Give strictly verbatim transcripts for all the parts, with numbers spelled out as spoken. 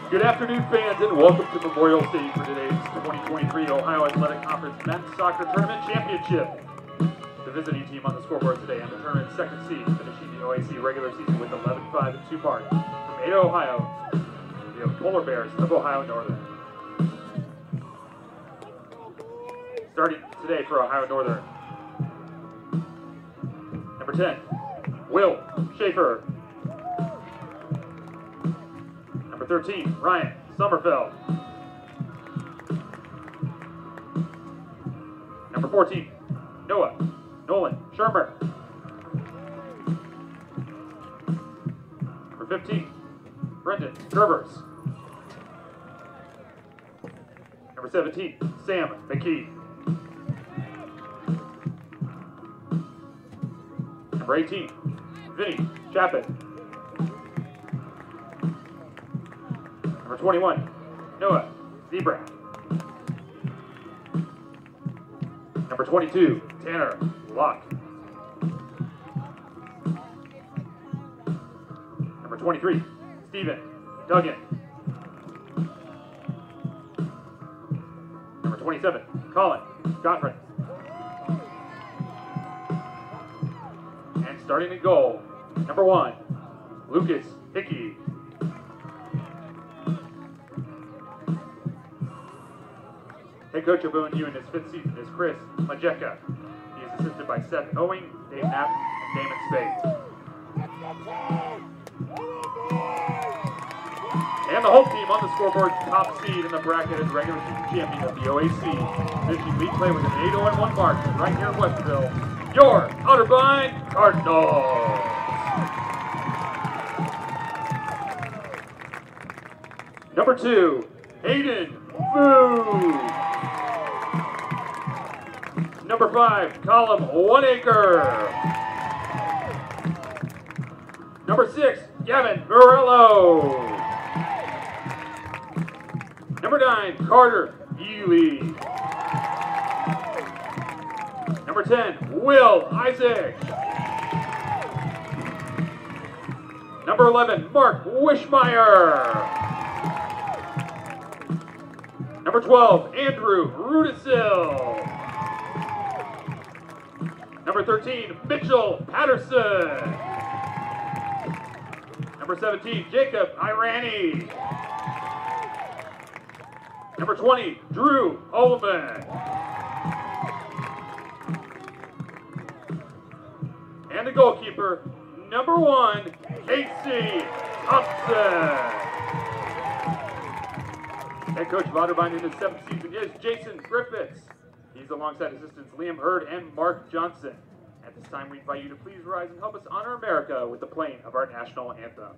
Good afternoon, fans, and welcome to Memorial Stadium for today's twenty twenty-three Ohio Athletic Conference Men's Soccer Tournament Championship. The visiting team on the scoreboard today on the tournament's second seed, finishing the O A C regular season with eleven five and two parts. From Ada, Ohio, the Polar Bears of Ohio Northern. Starting today for Ohio Northern. Number ten, Will Schaefer. Number thirteen, Ryan Sommerfeld. Number fourteen, Noah Nolan Shermer. Number fifteen, Brendan Gerbers. Number seventeen, Sam McKee. Number eighteen, Vinny Chapin. Number twenty-one, Noah Zebra. Number twenty-two, Tanner Locke. Number twenty-three, Stephen Duggan. Number twenty-seven, Colin Gottfried. And starting at goal, number one, Lucas Hickey. Head coach of O N U in his fifth season is Chris Majeka. He is assisted by Seth Owing, Dave Knapp, and Damon Spade. And the home team on the scoreboard, top seed in the bracket and regular season champion of the O A C. Finishing league play with an eight oh one mark right here in Westville, your Otterbein Cardinals. Number two, Hayden Fu. Number five, Colum Oneacre. Number six, Gavin Morello. Number nine, Carter Ely. Number ten, Will Isaac. Number eleven, Mark Wishmeyer. Number twelve, Andrew Rudisil. Number thirteen, Mitchell Patterson. Number seventeen, Jacob Irani. Number twenty, Drew Holman. And the goalkeeper, number one, Casey Thompson. Head coach of Otterbein in his seventh season is Jason Griffiths. He's alongside assistants Liam Hurd and Mark Johnson. At this time, we invite you to please rise and help us honor America with the playing of our national anthem.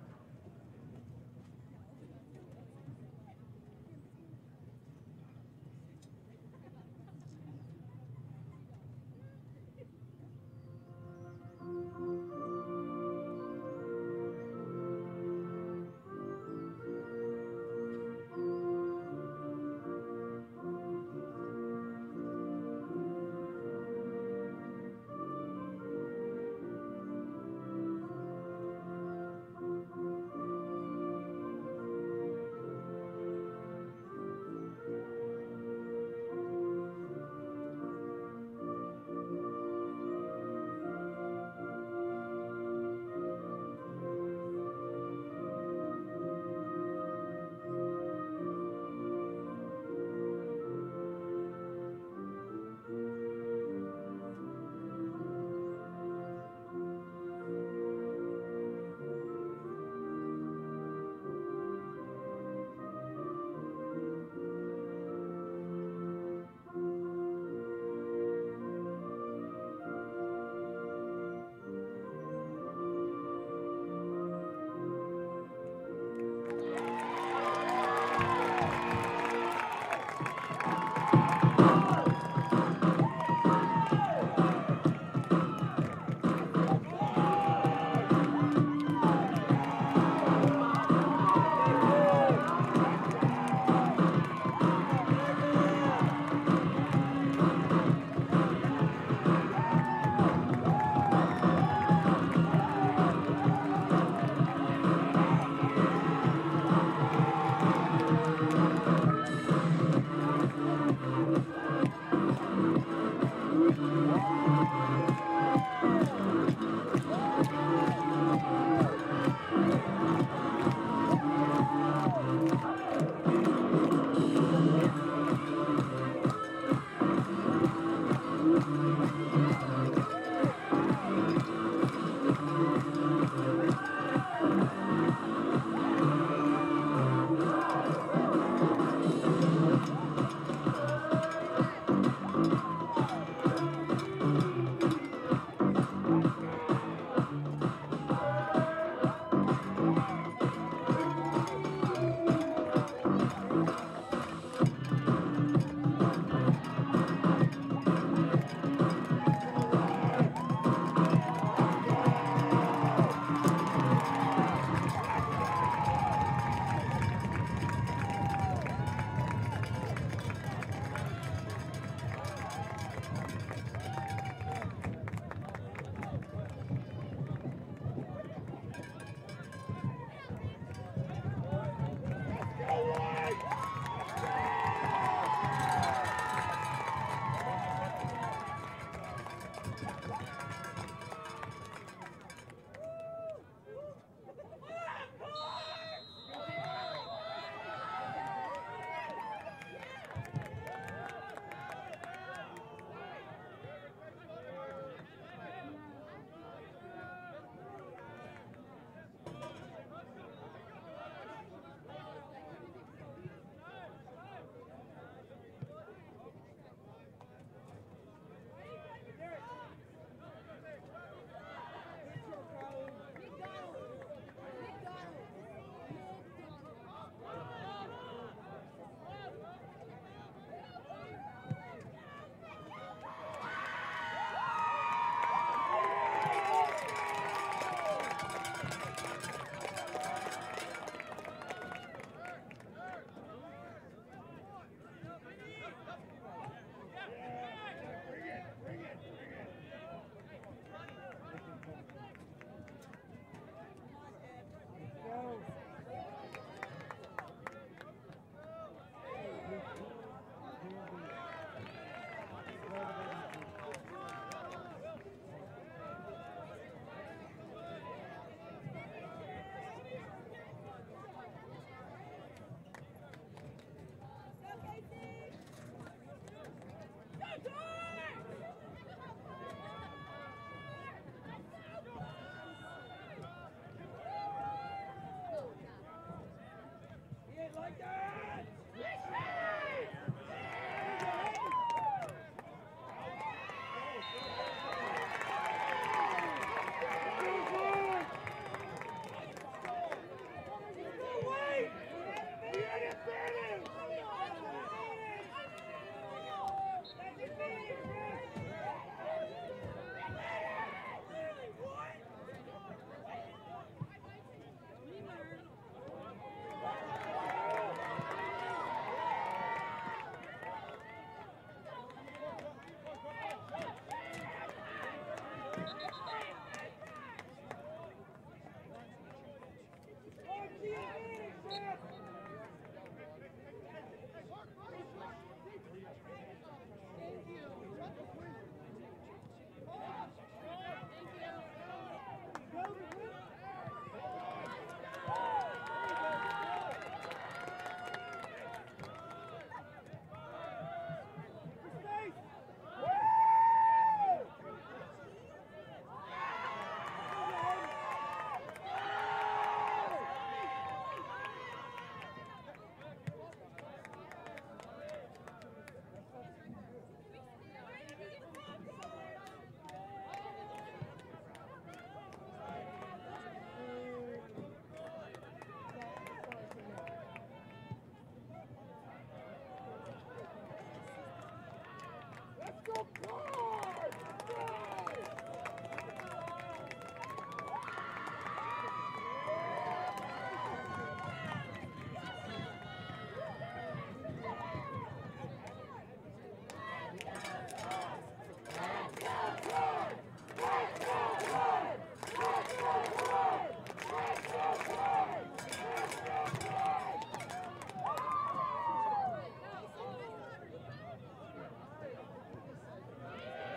Thank you.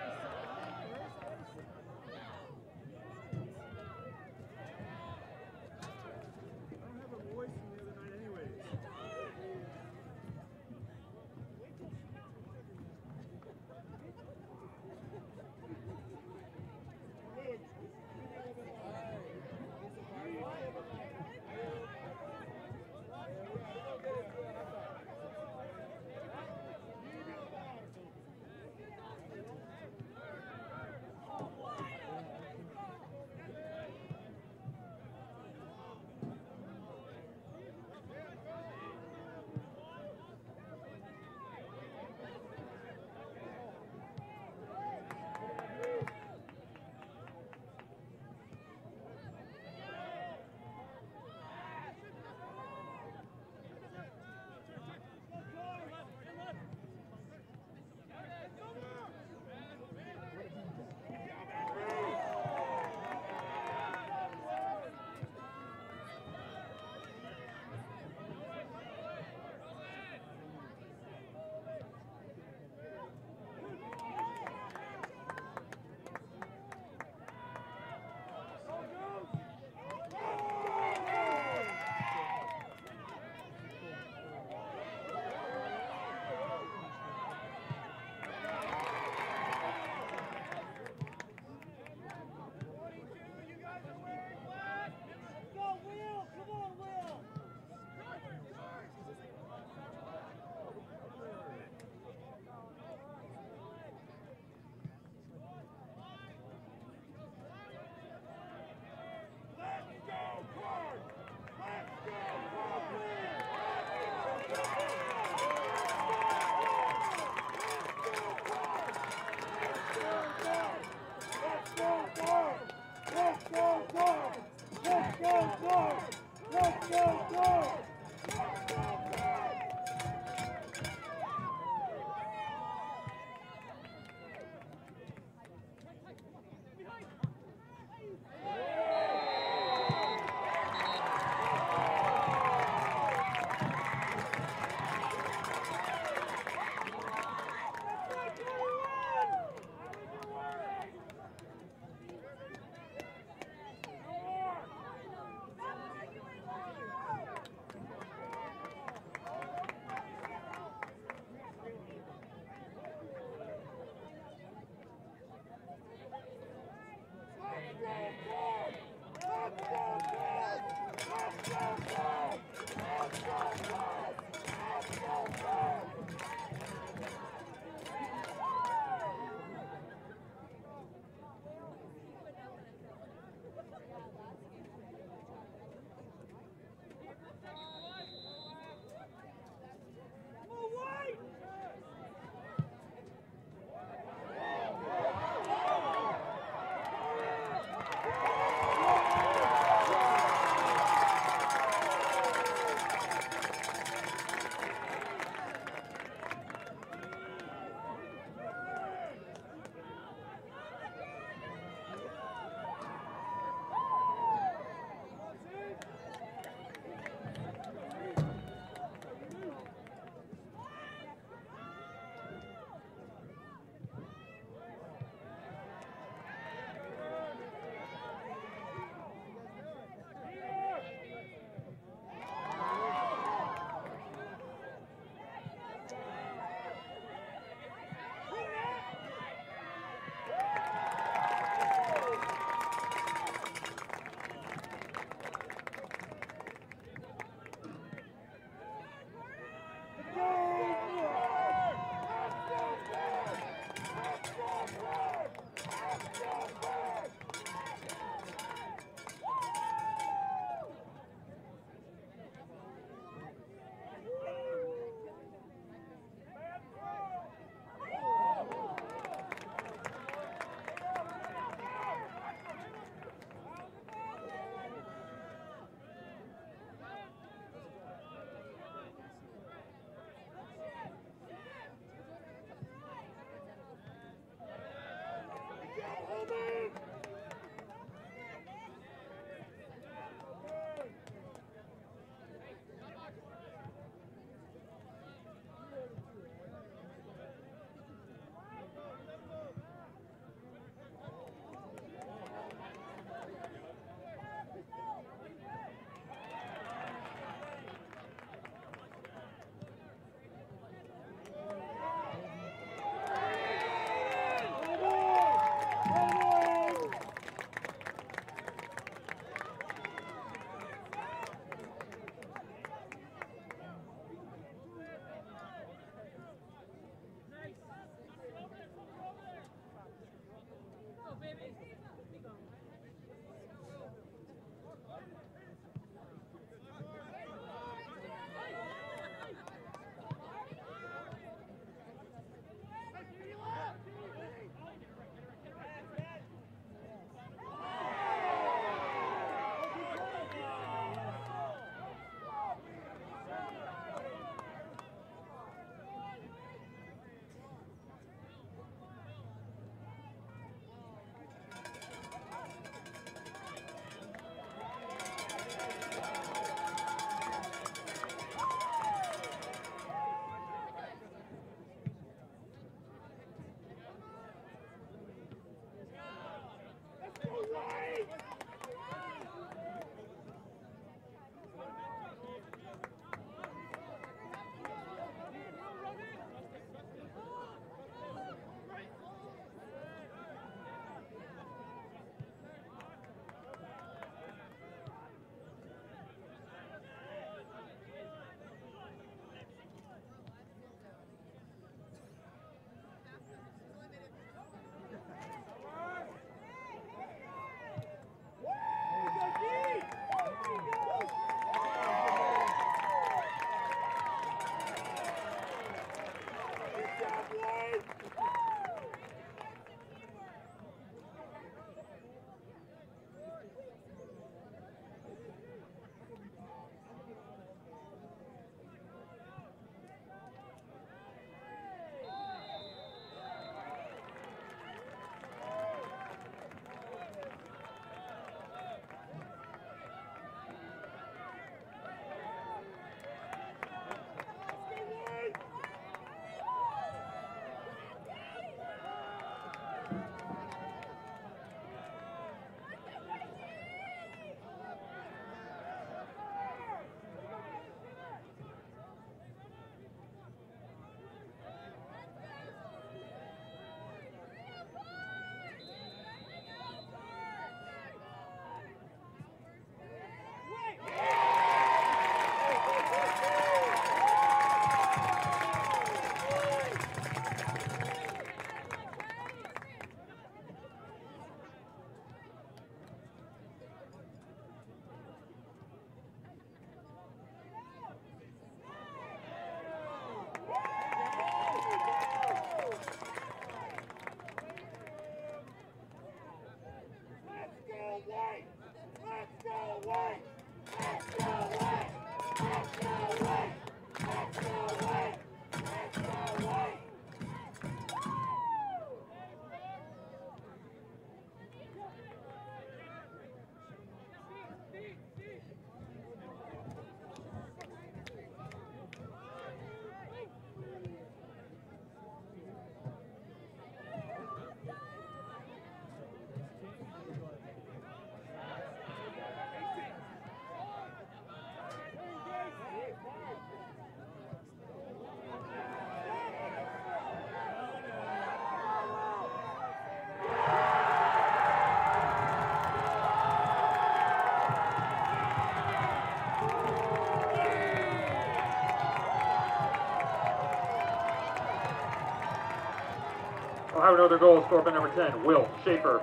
Ohio another goal scored by number ten, Will Schaefer.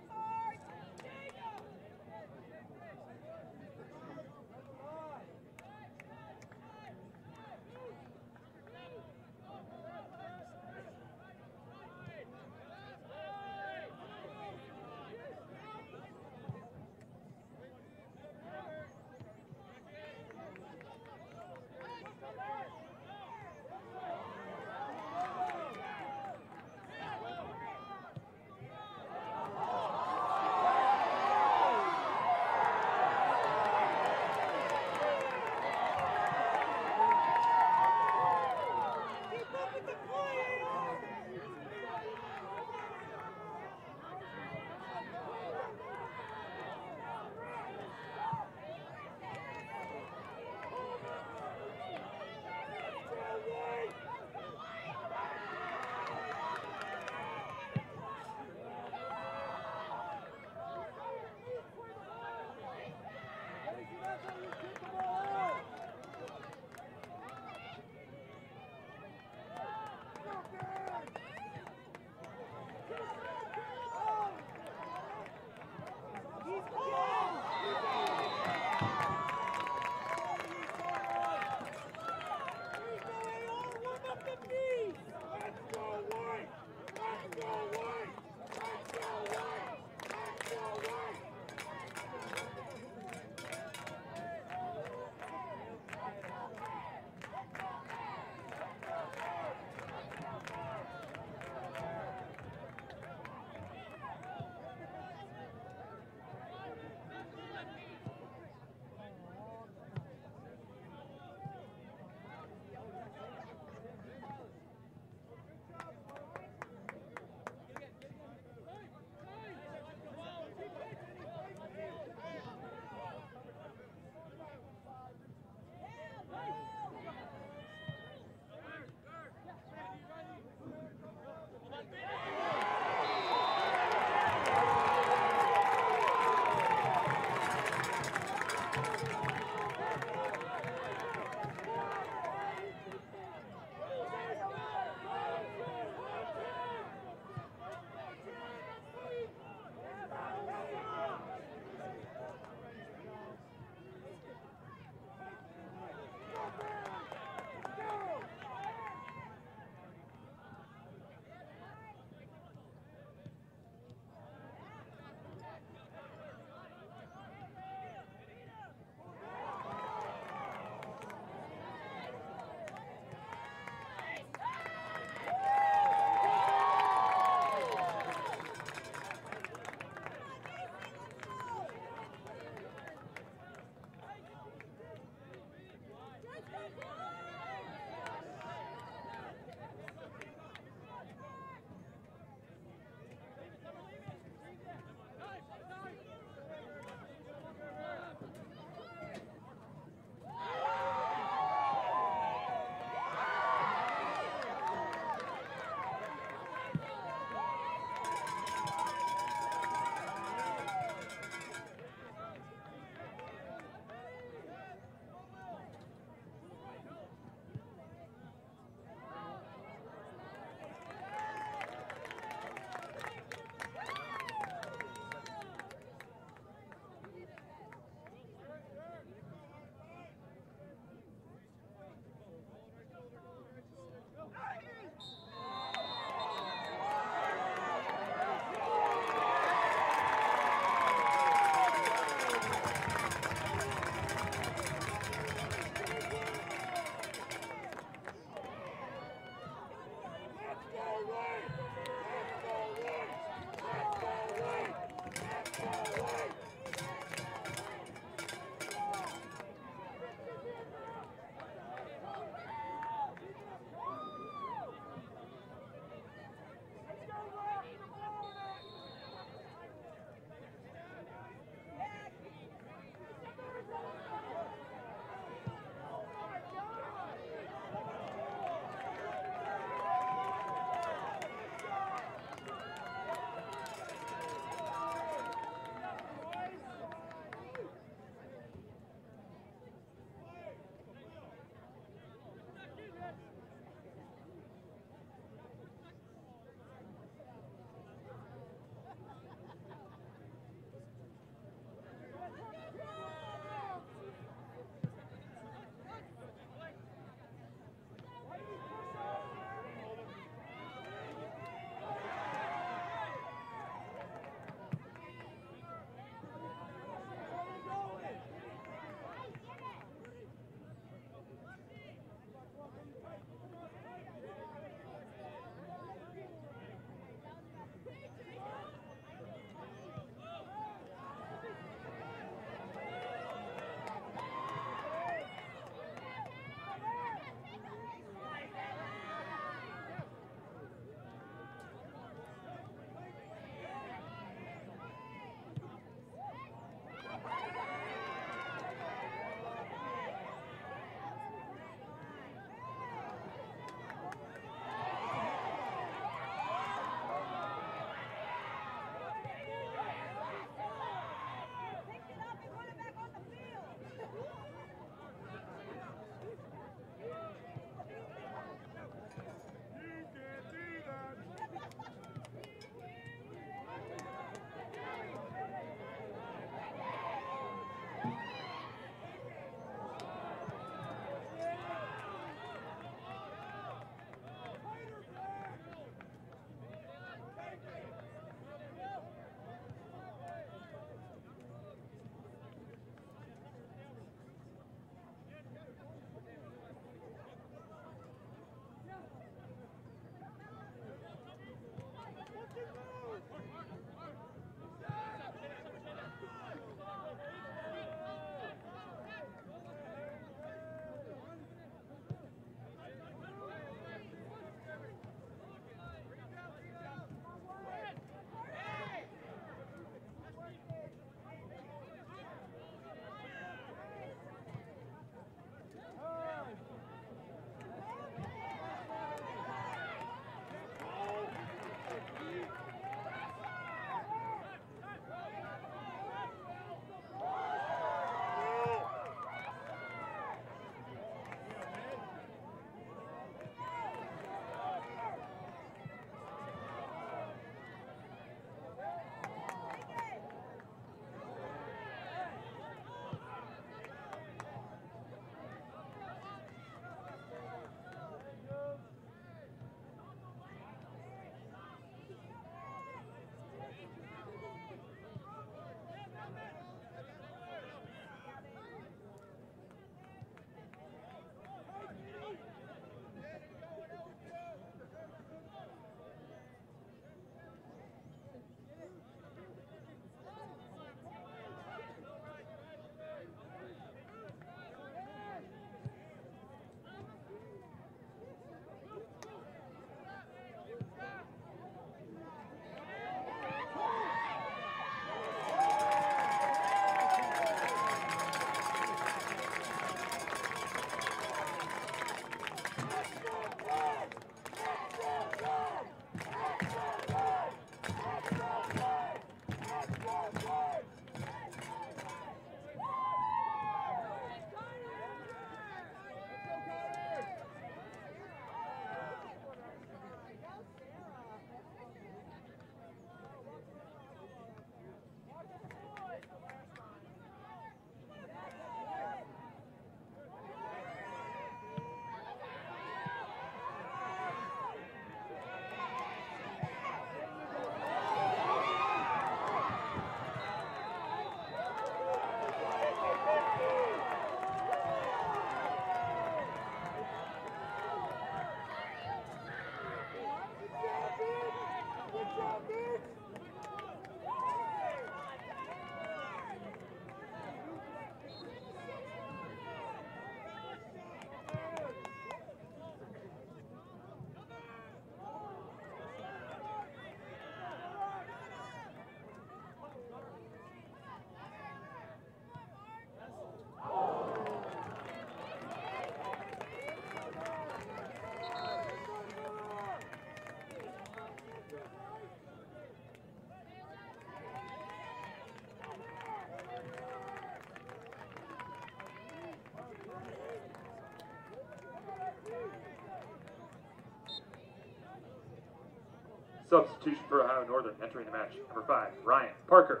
Substitution for Ohio Northern, entering the match, number five, Ryan Parker.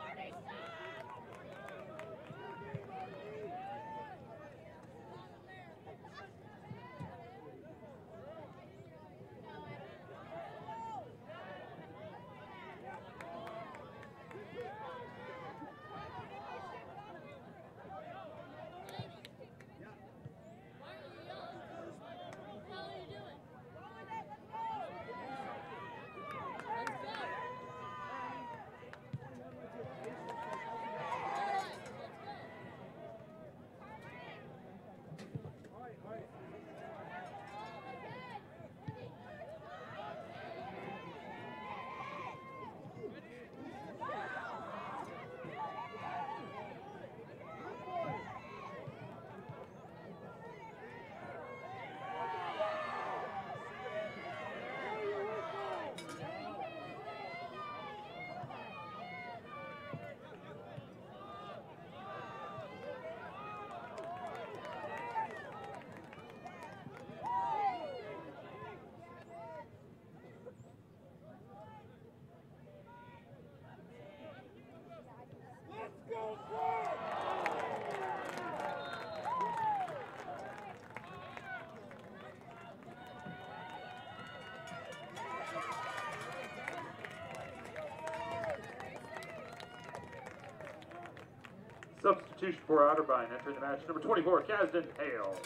Substitution for Otterbein, entering the match, number twenty-four, Kasdan Hale.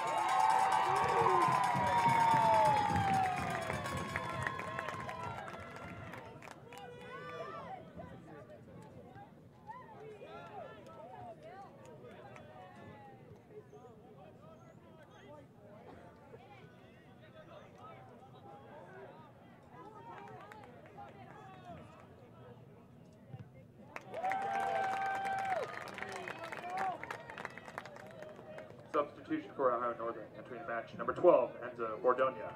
Substitution for Ohio Northern, entering the match, number twelve, Enzo Bordonia.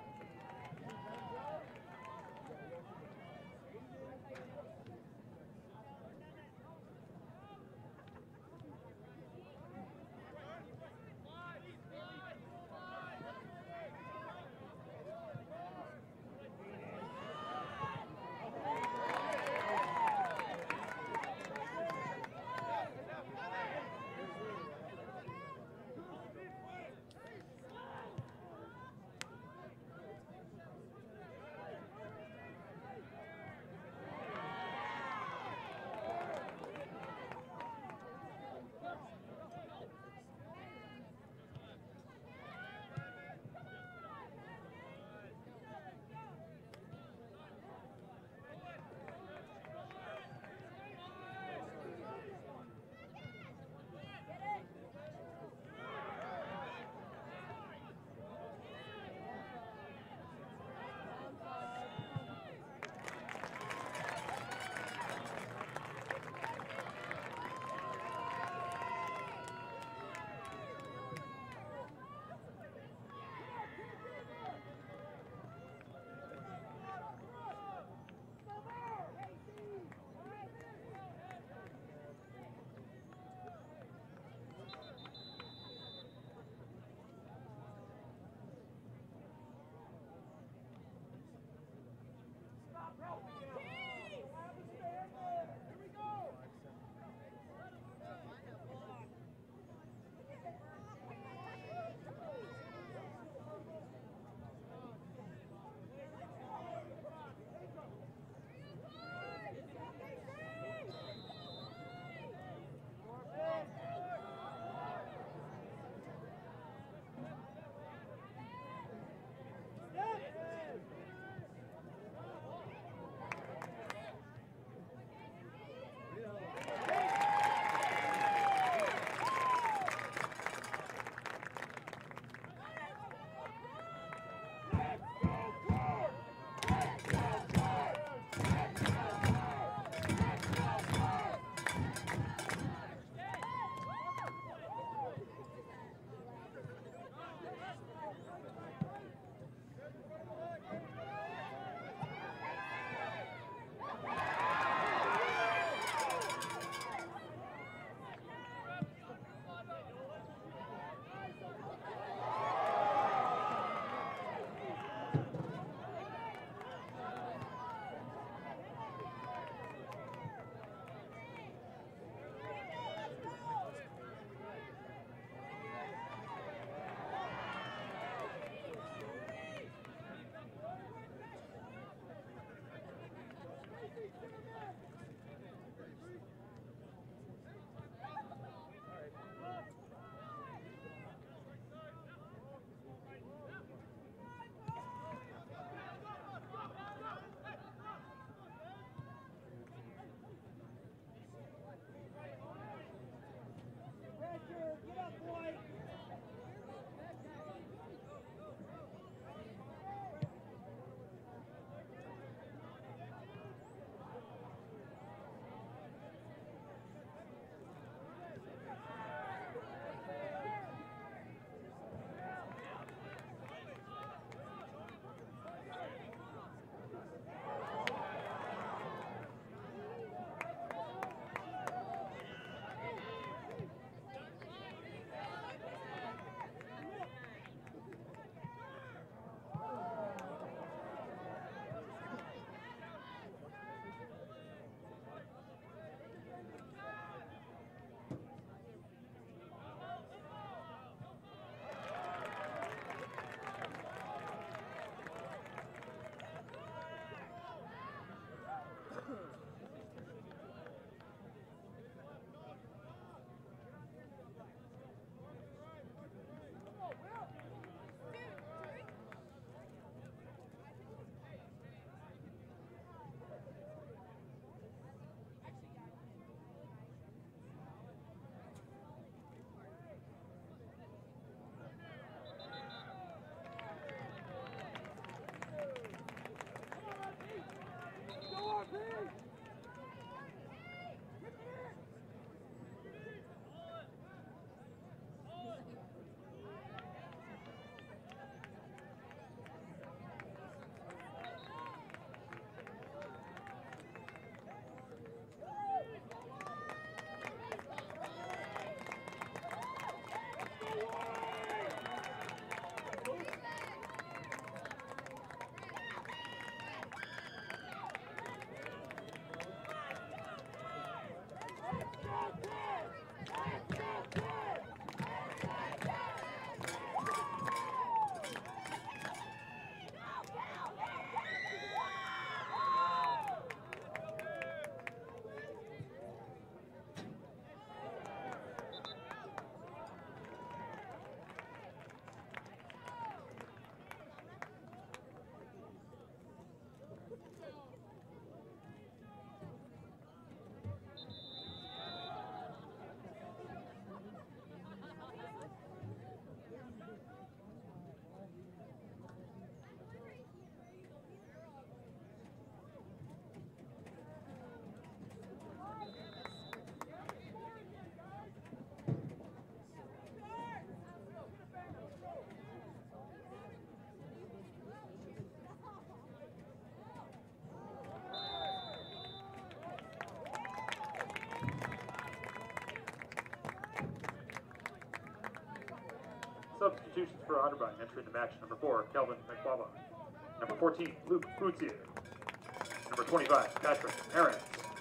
substitutions for Otterbein. Entering the match, number four, Calvin McBaba. Number fourteen, Luke Boutier. Number twenty-five, Patrick Aaron.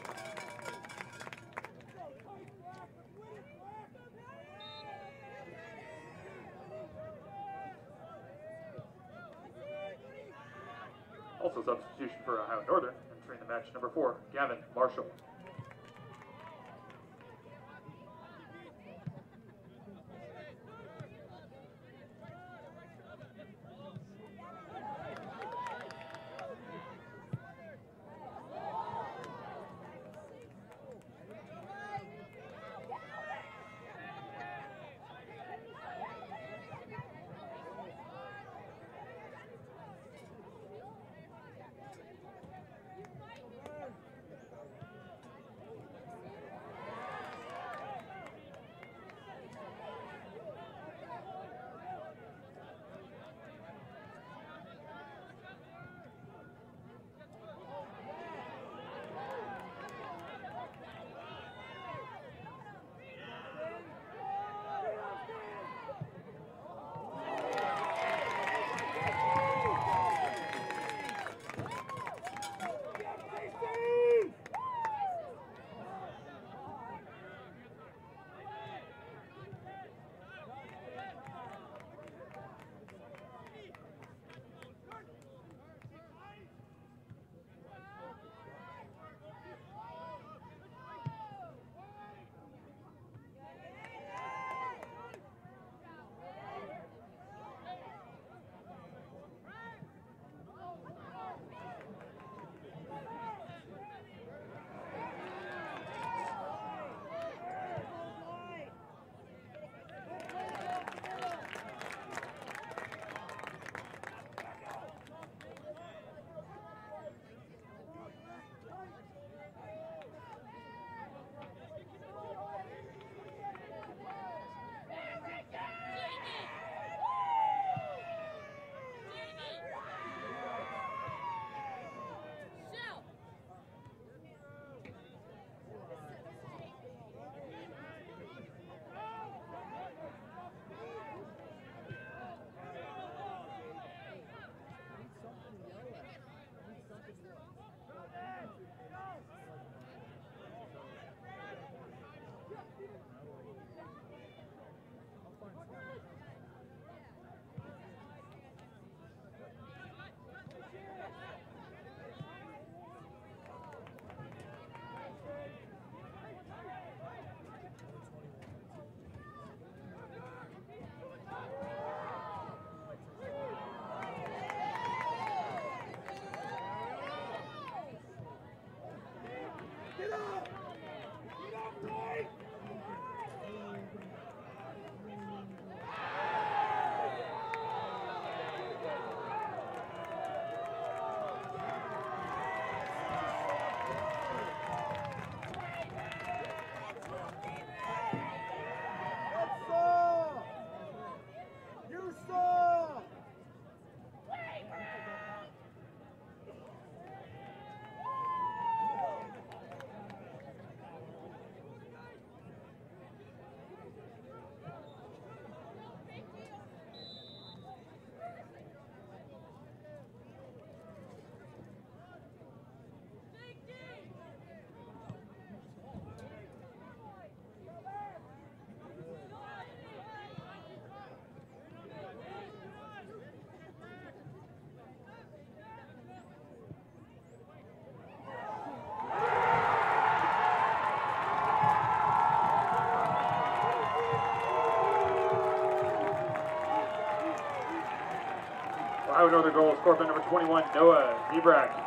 Also substitution for Ohio Northern. Entering the match, number four, Gavin Marshall. Ohio Northern goal scored by number twenty-one, Noah Zebrak.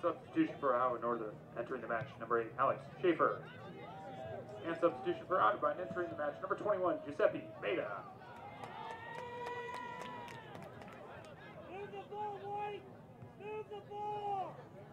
Substitution for Ohio Northern, entering the match, number eight, Alex Schaefer. And substitution for Otterbein, entering the match, number twenty-one, Giuseppe Beta. Move the ball, White! Move the ball!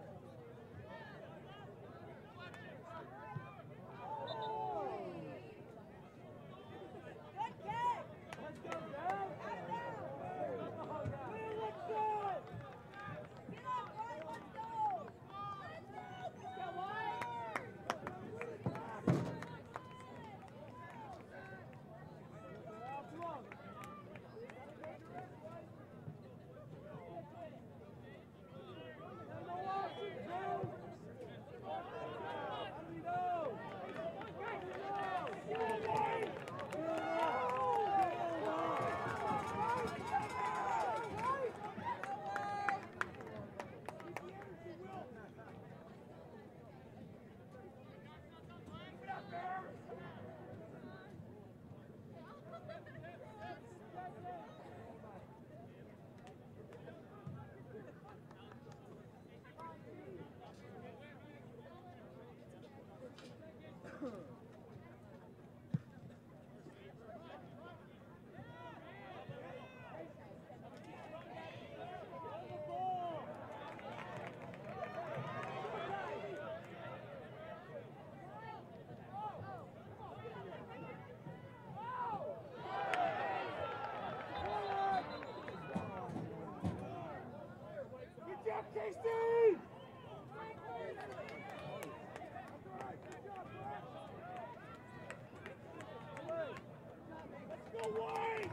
Good kick! Let's go, down! Let's go! Let's go! Get up, White! Let's go! Let's go, White! Casey! Let's go, White!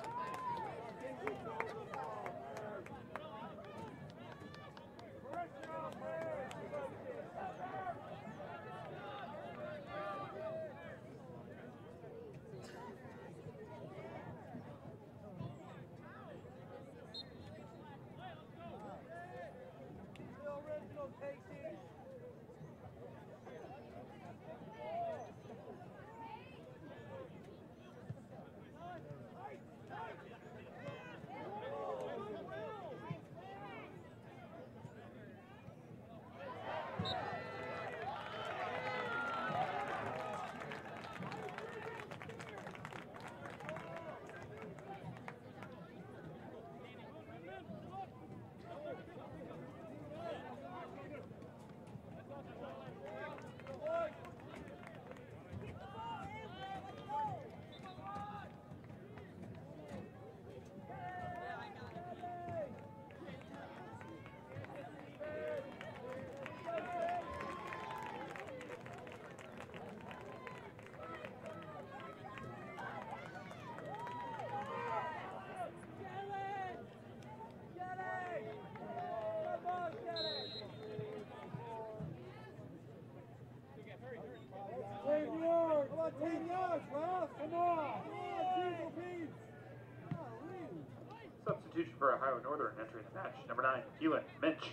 ten yards, Ralph. Come on. Substitution for Ohio Northern, entering the match, number nine, Keelan Minch.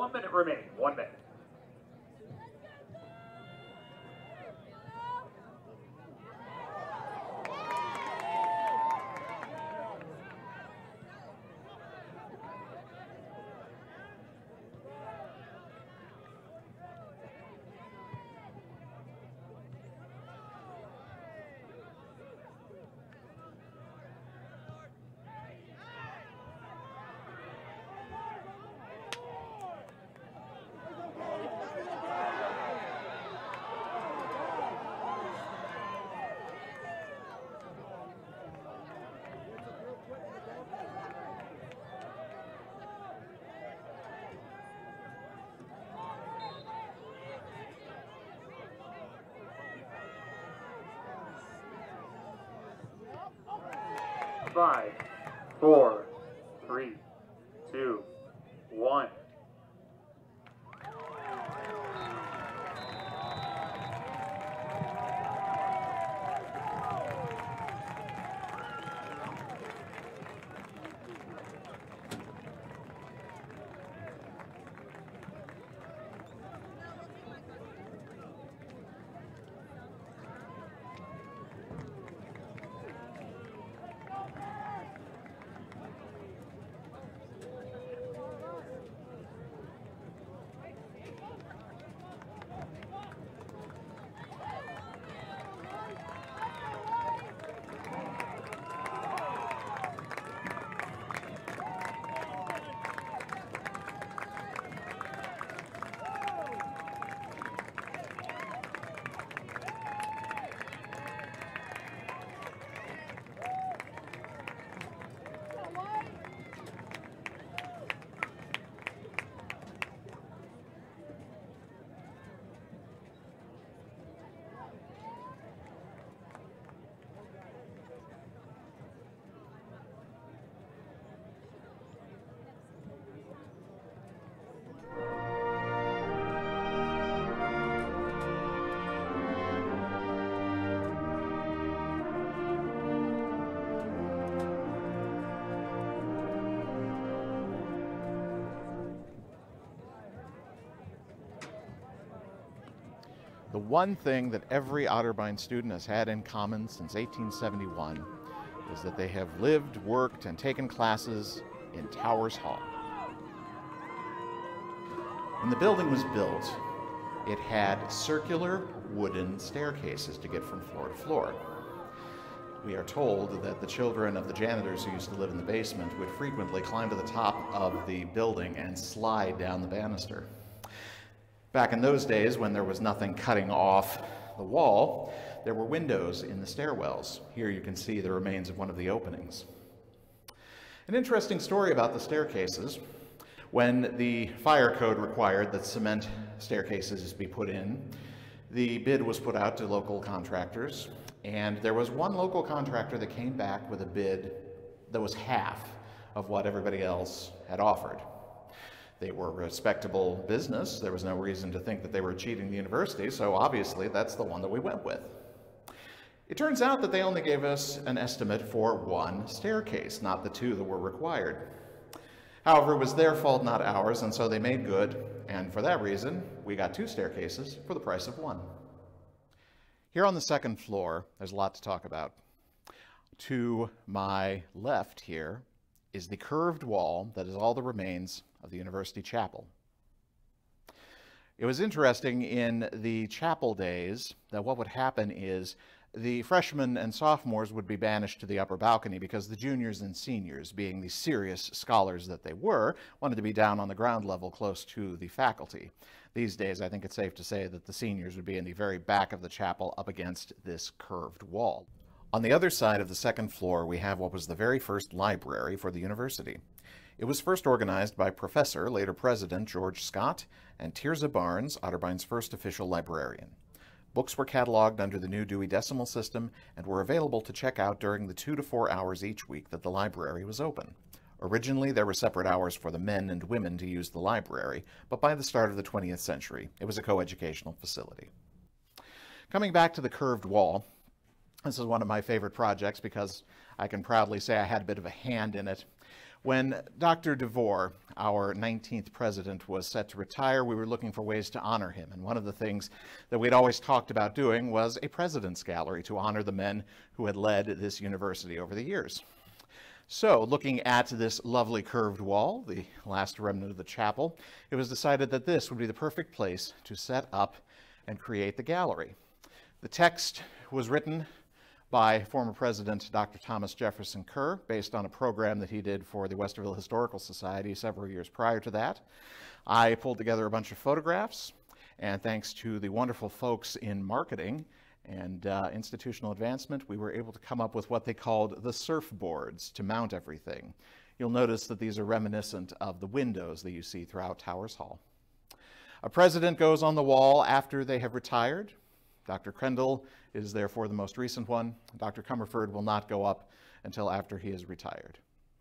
one minute remaining. One minute. Five, four, three, two, one. The one thing that every Otterbein student has had in common since eighteen seventy-one is that they have lived, worked, and taken classes in Towers Hall. When the building was built, it had circular wooden staircases to get from floor to floor. We are told that the children of the janitors who used to live in the basement would frequently climb to the top of the building and slide down the banister. Back in those days, when there was nothing cutting off the wall, there were windows in the stairwells. Here you can see the remains of one of the openings. An interesting story about the staircases: when the fire code required that cement staircases be put in, the bid was put out to local contractors, and there was one local contractor that came back with a bid that was half of what everybody else had offered. They were a respectable business. There was no reason to think that they were cheating the university, so obviously that's the one that we went with. It turns out that they only gave us an estimate for one staircase, not the two that were required. However, it was their fault, not ours, and so they made good, and for that reason, we got two staircases for the price of one. Here on the second floor, there's a lot to talk about. To my left here is the curved wall that is all the remains of the university chapel. It was interesting in the chapel days that what would happen is the freshmen and sophomores would be banished to the upper balcony because the juniors and seniors, being the serious scholars that they were, wanted to be down on the ground level close to the faculty. These days, I think it's safe to say that the seniors would be in the very back of the chapel up against this curved wall. On the other side of the second floor, we have what was the very first library for the university. It was first organized by Professor, later President, George Scott, and Tirza Barnes, Otterbein's first official librarian. Books were cataloged under the new Dewey Decimal System and were available to check out during the two to four hours each week that the library was open. Originally, there were separate hours for the men and women to use the library, but by the start of the twentieth century, it was a coeducational facility. Coming back to the curved wall, this is one of my favorite projects because I can proudly say I had a bit of a hand in it. When Doctor DeVore, our nineteenth president, was set to retire, we were looking for ways to honor him. And one of the things that we'd always talked about doing was a president's gallery to honor the men who had led this university over the years. So, looking at this lovely curved wall, the last remnant of the chapel, it was decided that this would be the perfect place to set up and create the gallery. The text was written by former President Doctor Thomas Jefferson Kerr, based on a program that he did for the Westerville Historical Society several years prior to that. I pulled together a bunch of photographs, and thanks to the wonderful folks in marketing and uh, institutional advancement, we were able to come up with what they called the surfboards to mount everything. You'll notice that these are reminiscent of the windows that you see throughout Towers Hall. A president goes on the wall after they have retired. Doctor Crendell is therefore the most recent one. Doctor Comerford will not go up until after he is retired.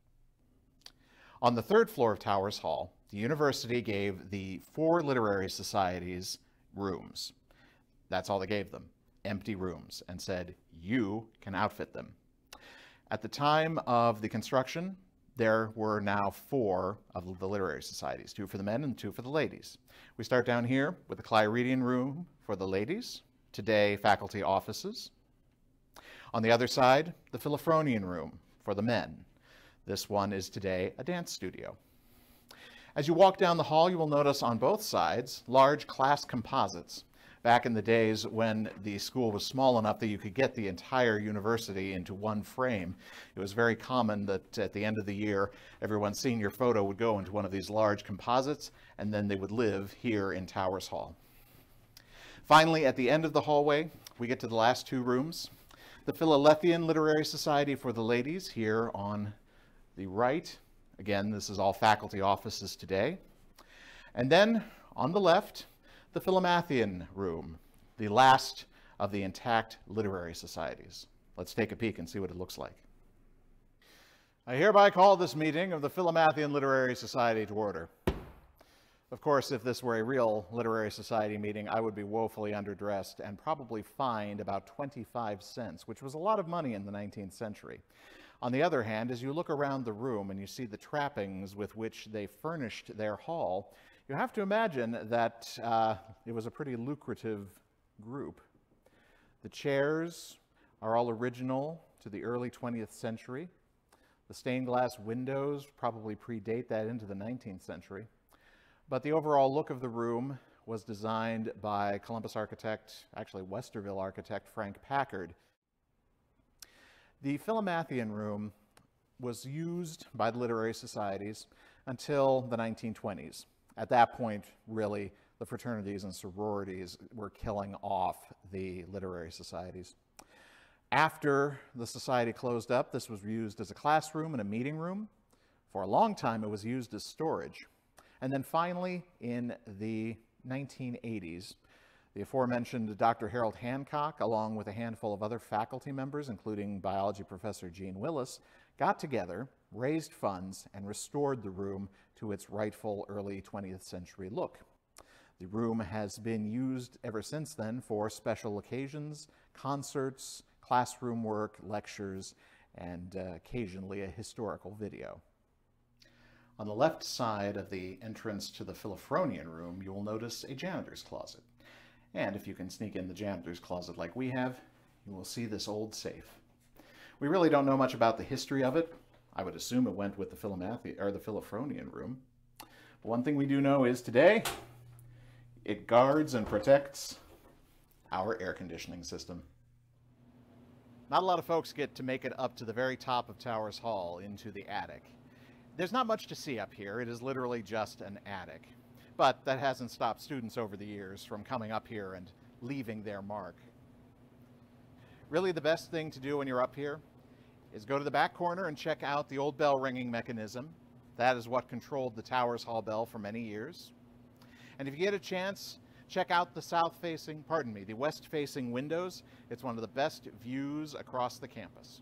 On the third floor of Towers Hall, the university gave the four literary societies rooms. That's all they gave them, empty rooms, and said, you can outfit them. At the time of the construction, there were now four of the literary societies, two for the men and two for the ladies. We start down here with the Clyredian room for the ladies, today faculty offices. On the other side, the Philophronian room for the men. This one is today a dance studio. As you walk down the hall, you will notice on both sides large class composites. Back in the days when the school was small enough that you could get the entire university into one frame, it was very common that at the end of the year, everyone's senior photo would go into one of these large composites, and then they would live here in Towers Hall. Finally, at the end of the hallway, we get to the last two rooms. The Philalethian Literary Society for the ladies here on the right. Again, this is all faculty offices today. And then on the left, the Philomathian room, the last of the intact literary societies. Let's take a peek and see what it looks like. I hereby call this meeting of the Philomathian Literary Society to order. Of course, if this were a real literary society meeting, I would be woefully underdressed and probably fined about twenty-five cents, which was a lot of money in the nineteenth century. On the other hand, as you look around the room and you see the trappings with which they furnished their hall, you have to imagine that uh, it was a pretty lucrative group. The chairs are all original to the early twentieth century. The stained glass windows probably predate that into the nineteenth century. But the overall look of the room was designed by Columbus architect, actually Westerville architect, Frank Packard. The Philomathian room was used by the literary societies until the nineteen twenties. At that point, really, the fraternities and sororities were killing off the literary societies. After the society closed up, this was used as a classroom and a meeting room. For a long time, it was used as storage. And then finally, in the nineteen eighties, the aforementioned Doctor Harold Hancock, along with a handful of other faculty members, including biology professor Gene Willis, got together, raised funds, and restored the room to its rightful early twentieth century look. The room has been used ever since then for special occasions, concerts, classroom work, lectures, and uh, occasionally a historical video. On the left side of the entrance to the Philophronian room, you will notice a janitor's closet. And if you can sneak in the janitor's closet like we have, you will see this old safe. We really don't know much about the history of it. I would assume it went with the Philomathian or the Philophronian room. But one thing we do know is today, it guards and protects our air conditioning system. Not a lot of folks get to make it up to the very top of Towers Hall into the attic. There's not much to see up here. It is literally just an attic. But that hasn't stopped students over the years from coming up here and leaving their mark. Really, the best thing to do when you're up here is go to the back corner and check out the old bell ringing mechanism. That is what controlled the Towers Hall bell for many years. And if you get a chance, check out the south-facing, pardon me, the west-facing windows. It's one of the best views across the campus.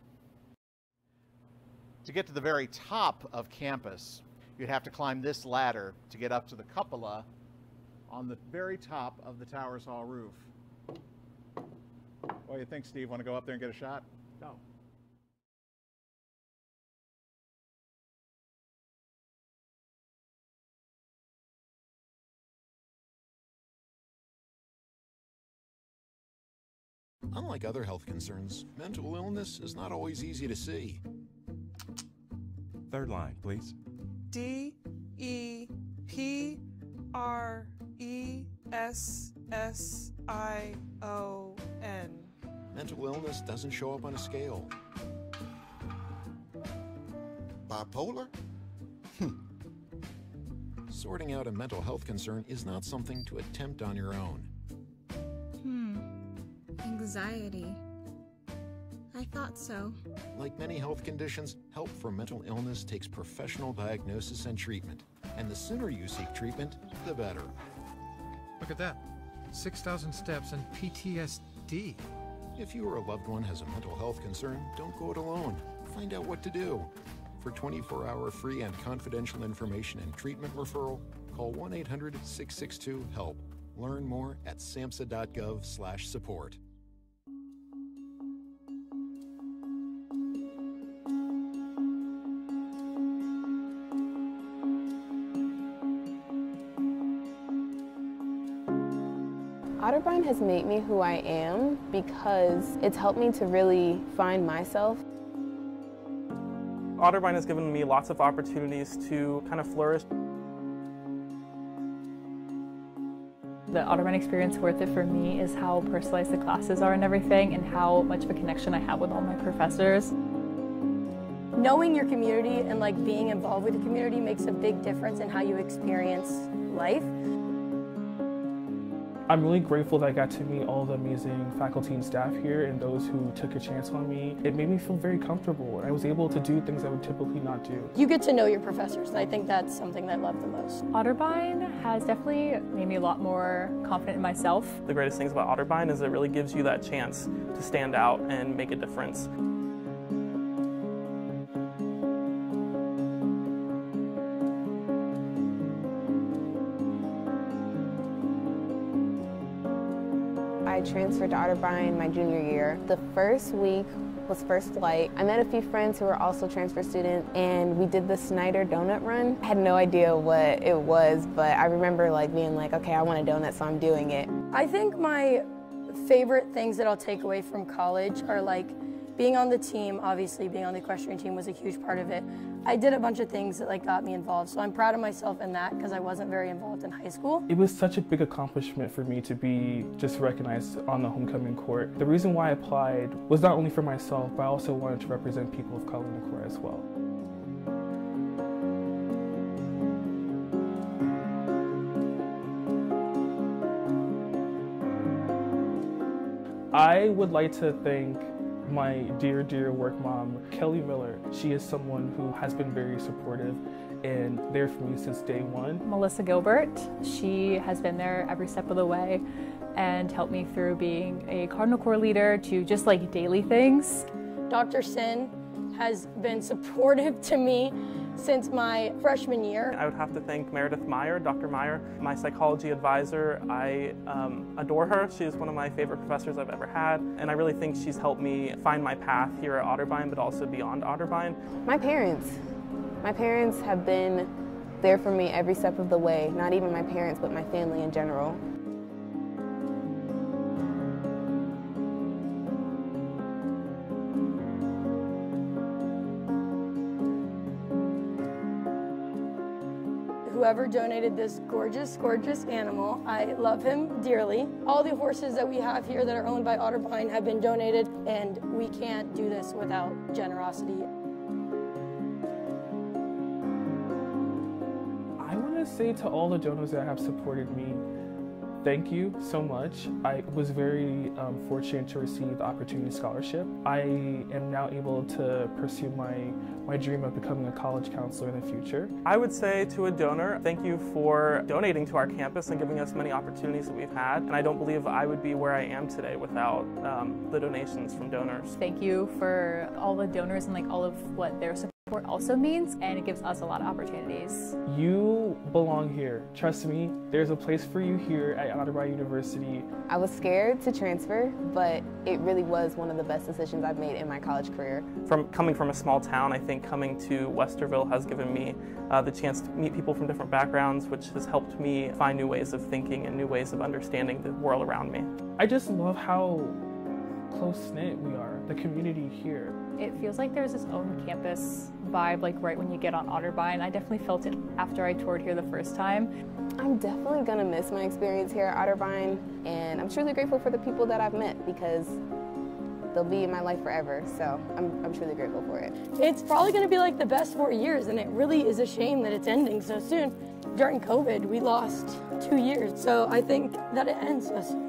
To get to the very top of campus, you'd have to climb this ladder to get up to the cupola on the very top of the Towers Hall roof. What do you think, Steve? Want to go up there and get a shot? No. Unlike other health concerns, mental illness is not always easy to see. Third line, please. D E P R E S S I O N. Mental illness doesn't show up on a scale. Bipolar? Sorting out a mental health concern is not something to attempt on your own. Hmm. Anxiety. I thought so. Like many health conditions, help for mental illness takes professional diagnosis and treatment. And the sooner you seek treatment, the better. Look at that. six thousand steps and P T S D. If you or a loved one has a mental health concern, don't go it alone. Find out what to do. For twenty-four hour free and confidential information and treatment referral, call one eight hundred, six six two, HELP. Learn more at samhsa dot gov slash support. Otterbein has made me who I am because it's helped me to really find myself. Otterbein has given me lots of opportunities to kind of flourish. The Otterbein experience worth it for me is how personalized the classes are and everything, and how much of a connection I have with all my professors. Knowing your community and like being involved with the community makes a big difference in how you experience life. I'm really grateful that I got to meet all the amazing faculty and staff here and those who took a chance on me. It made me feel very comfortable, and I was able to do things I would typically not do. You get to know your professors, and I think that's something that I love the most. Otterbein has definitely made me a lot more confident in myself. The greatest things about Otterbein is it really gives you that chance to stand out and make a difference. I transferred to Otterbein my junior year. The first week was first flight. I met a few friends who were also transfer students, and we did the Snyder donut run. I had no idea what it was, but I remember like being like, okay, I want a donut, so I'm doing it. I think my favorite things that I'll take away from college are like being on the team. Obviously, being on the equestrian team was a huge part of it. I did a bunch of things that like got me involved, so I'm proud of myself in that because I wasn't very involved in high school. It was such a big accomplishment for me to be just recognized on the homecoming court. The reason why I applied was not only for myself, but I also wanted to represent people of color in the court as well. I would like to thank my dear, dear work mom, Kelly Miller. She is someone who has been very supportive and there for me since day one. Melissa Gilbert, she has been there every step of the way and helped me through being a Cardinal Corps leader to just like daily things. Doctor Sin has been supportive to me since my freshman year. I would have to thank Meredith Meyer, Doctor Meyer, my psychology advisor. I um, adore her. She's one of my favorite professors I've ever had, and I really think she's helped me find my path here at Otterbein, but also beyond Otterbein. My parents. My parents have been there for me every step of the way. Not even my parents, but my family in general. Whoever donated this gorgeous, gorgeous animal, I love him dearly. All the horses that we have here that are owned by Otterbein have been donated, and we can't do this without generosity. I want to say to all the donors that have supported me, thank you so much. I was very um, fortunate to receive the Opportunity Scholarship. I am now able to pursue my, my dream of becoming a college counselor in the future. I would say to a donor, thank you for donating to our campus and giving us many opportunities that we've had. And I don't believe I would be where I am today without um, the donations from donors. Thank you for all the donors and like all of what their support also means, and it gives us a lot of opportunities. You belong here. Trust me, there's a place for you here at Otterbein University. I was scared to transfer, but it really was one of the best decisions I've made in my college career. From coming from a small town, I think coming to Westerville has given me uh, the chance to meet people from different backgrounds, which has helped me find new ways of thinking and new ways of understanding the world around me. I just love how close-knit we are, the community here. It feels like there's this own campus vibe, like right when you get on Otterbein. I definitely felt it after I toured here the first time. I'm definitely gonna miss my experience here at Otterbein, and I'm truly grateful for the people that I've met because they'll be in my life forever, so I'm, I'm truly grateful for it. It's probably gonna be like the best four years, and it really is a shame that it's ending so soon. During COVID, we lost two years, so I think that it ends so soon.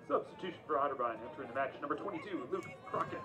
Substitution for Otterbein, entering the match, number twenty-two, Luke Crockett.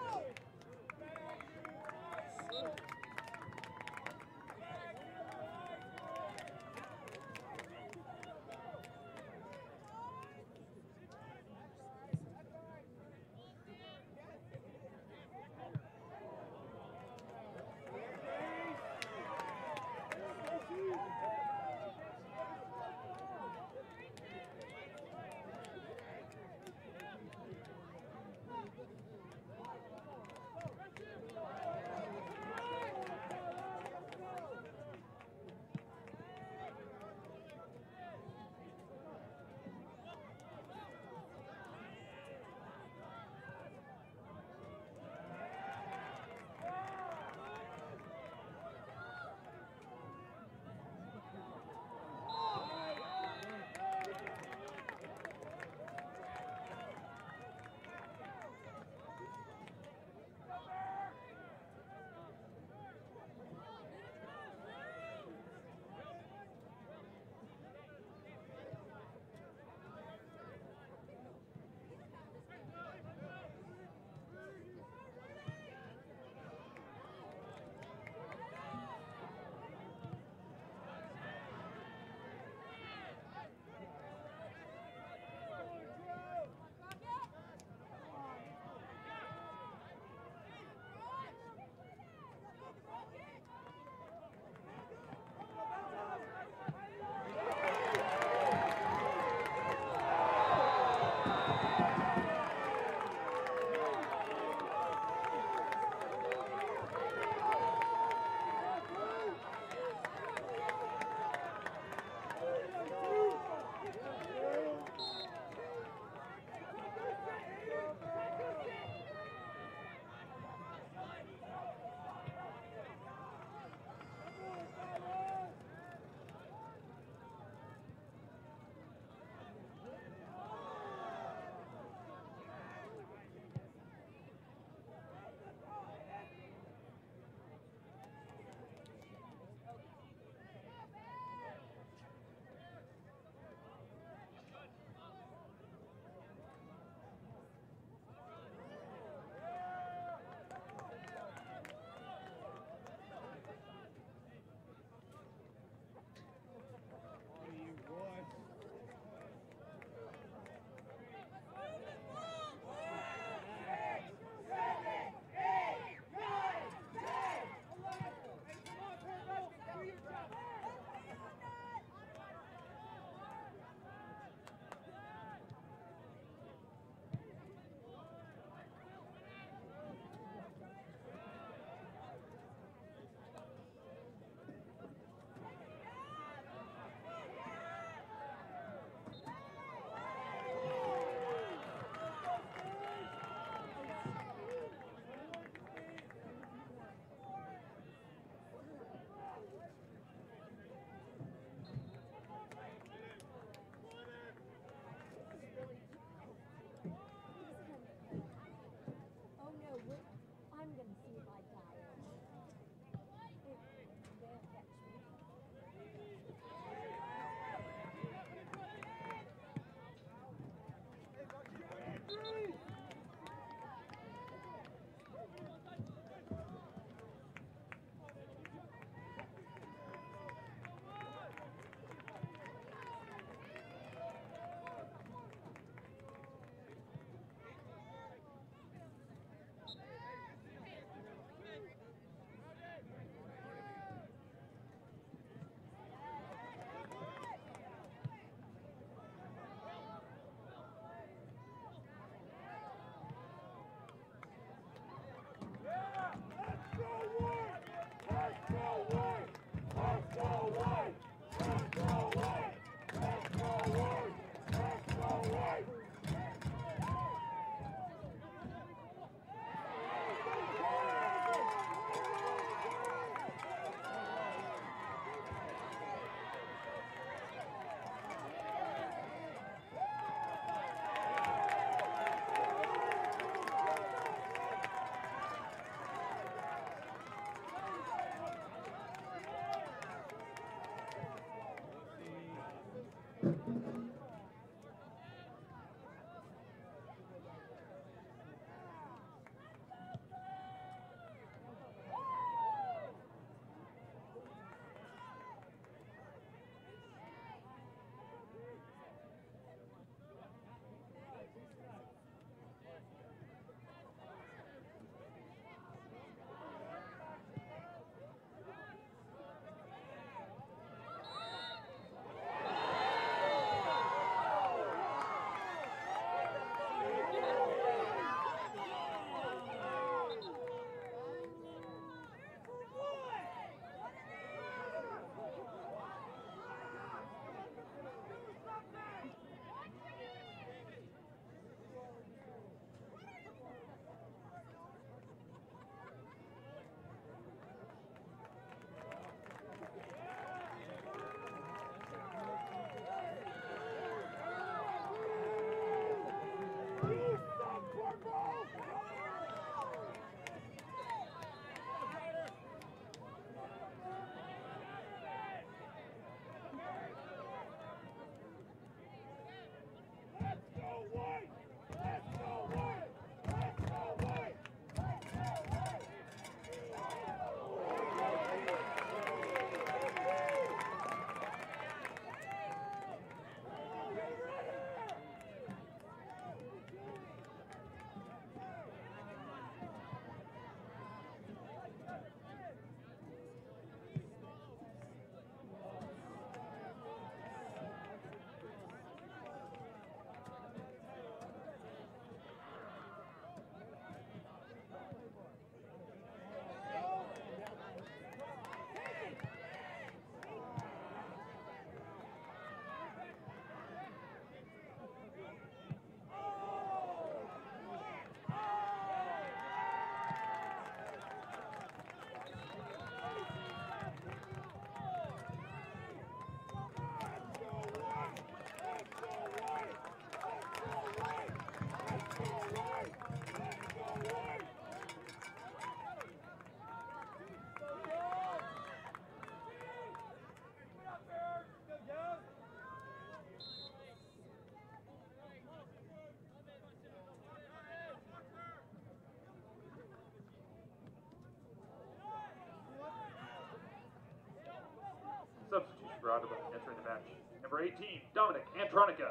Substitution for Otterbein entering the match. Number eighteen, Dominic Antronica.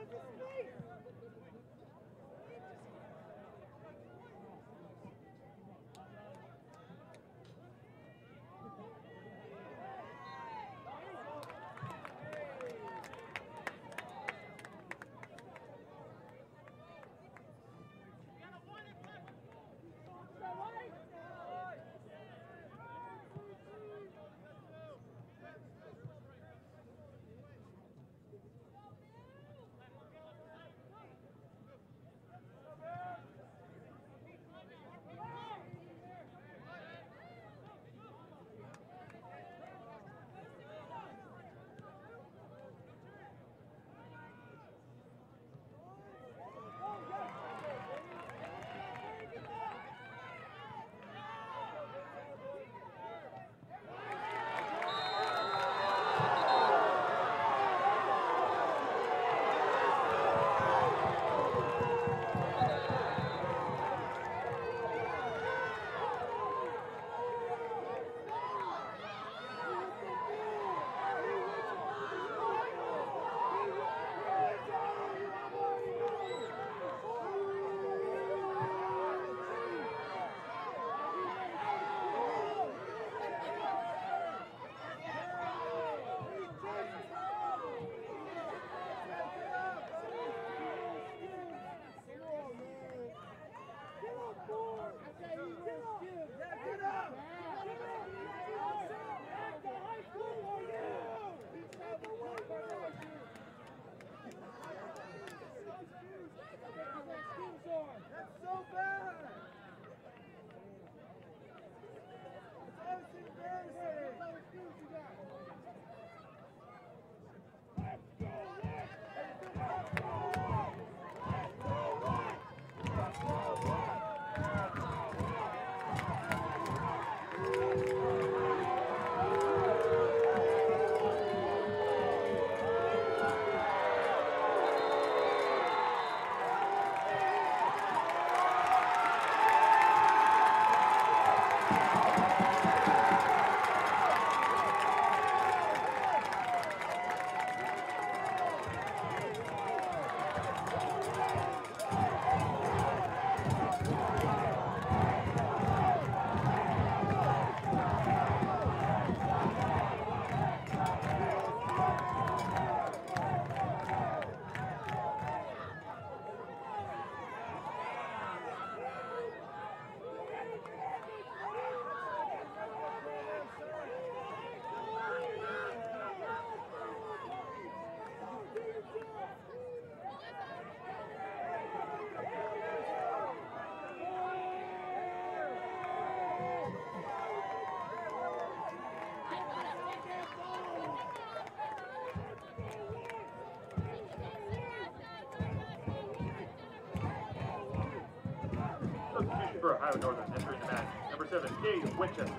For Ohio Northern entering the match, number seven, Kate Winchester.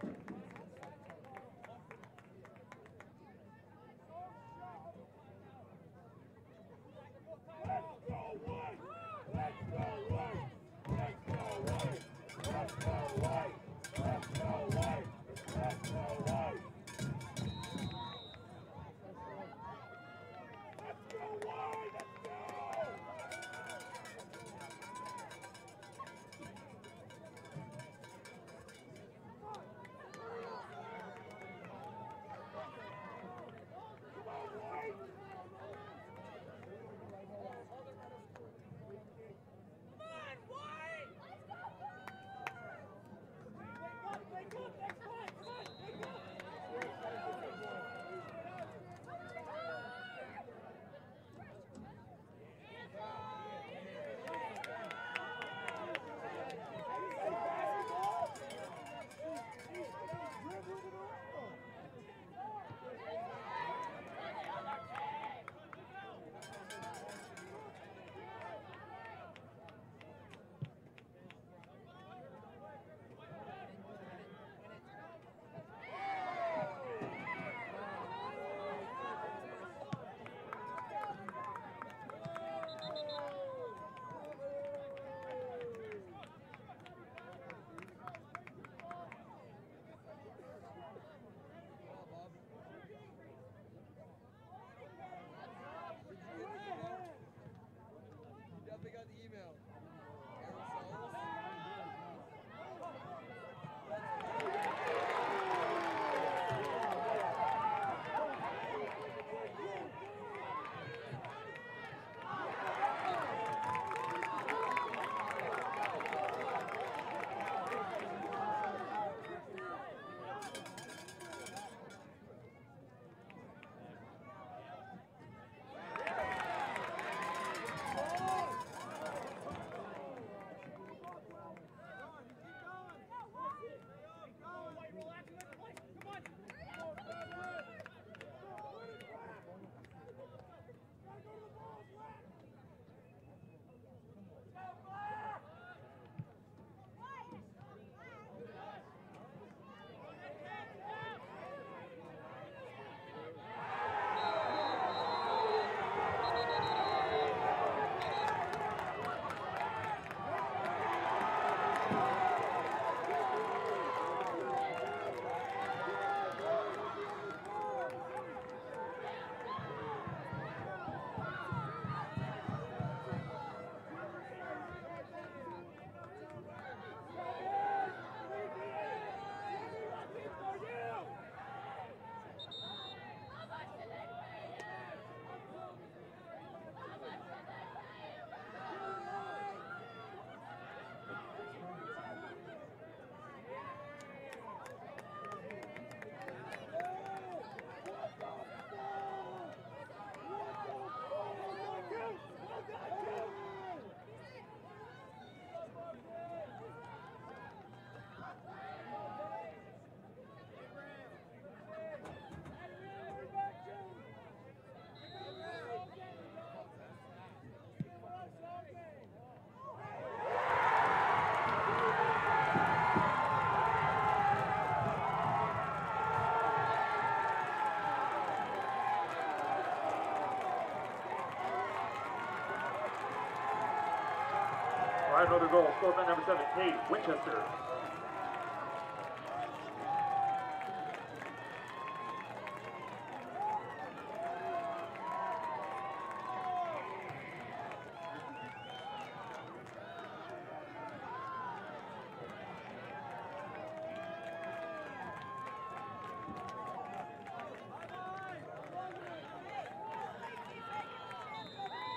Right, another goal. Scored by number seven, Kate Winchester.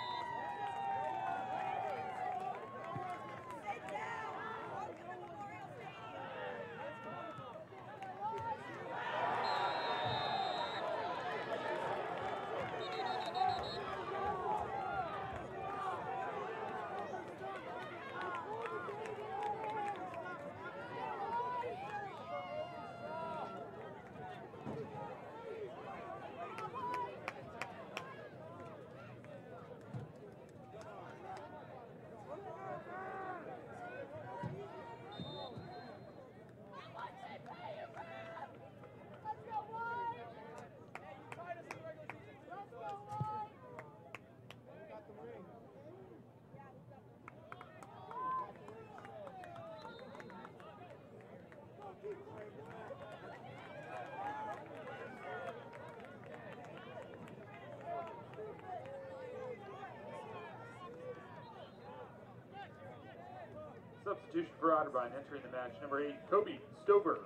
Sit down! substitution for Otterbein, entering the match, number eight, Kobe Stover.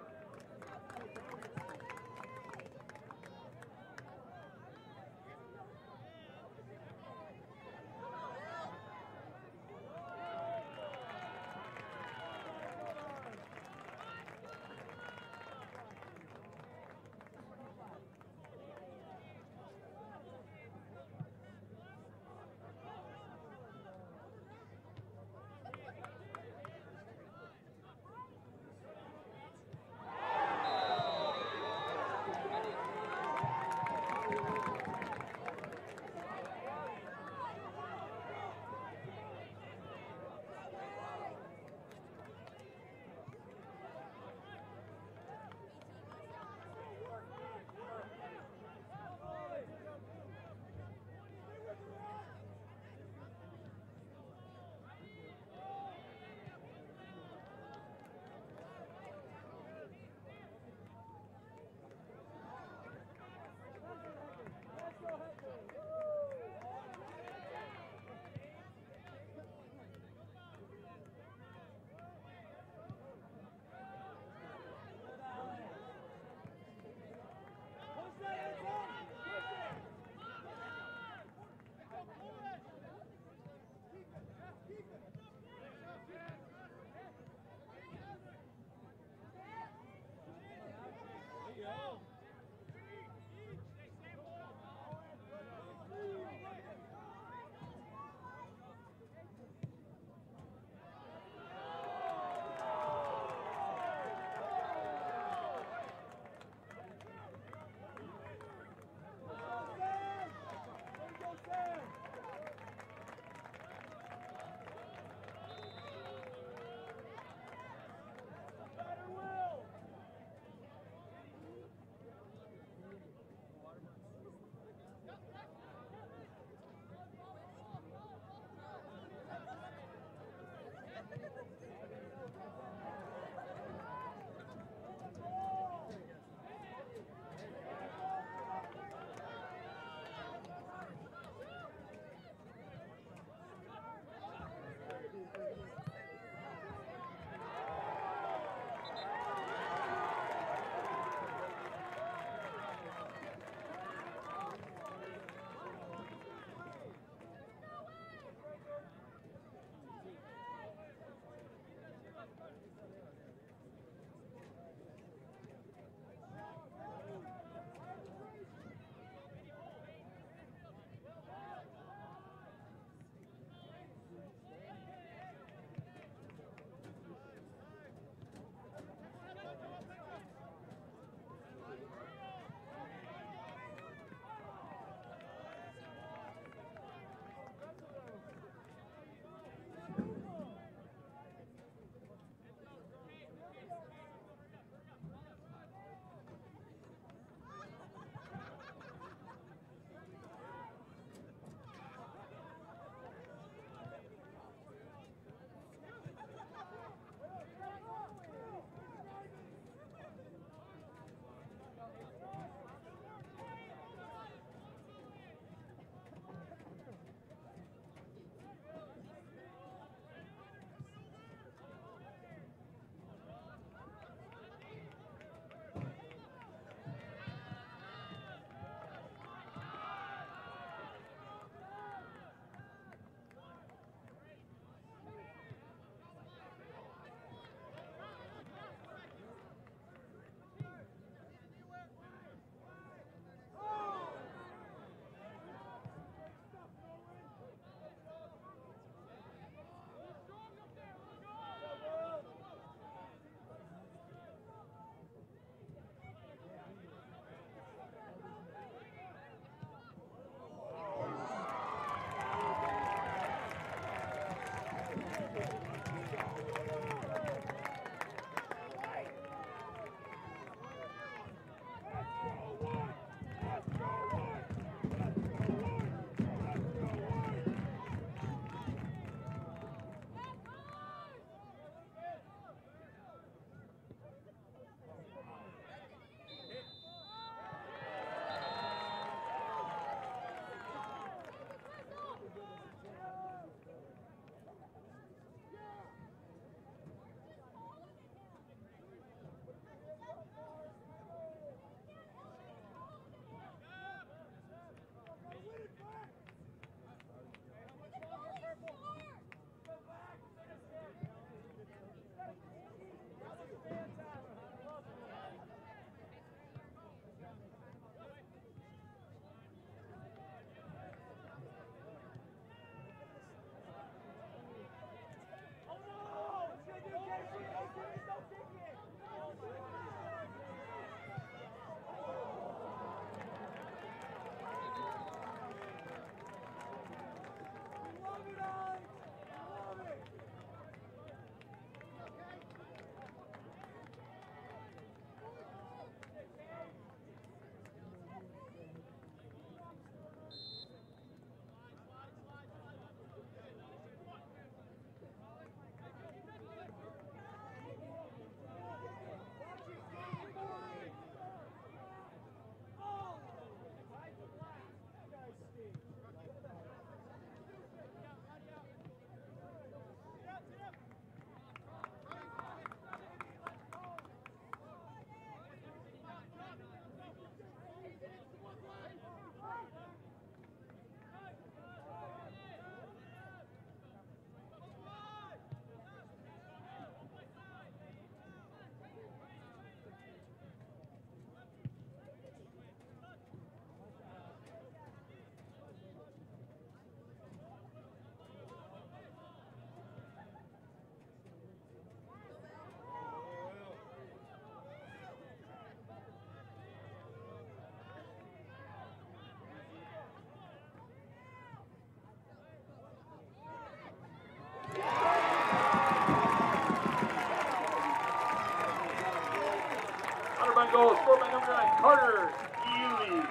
on Carter Ely.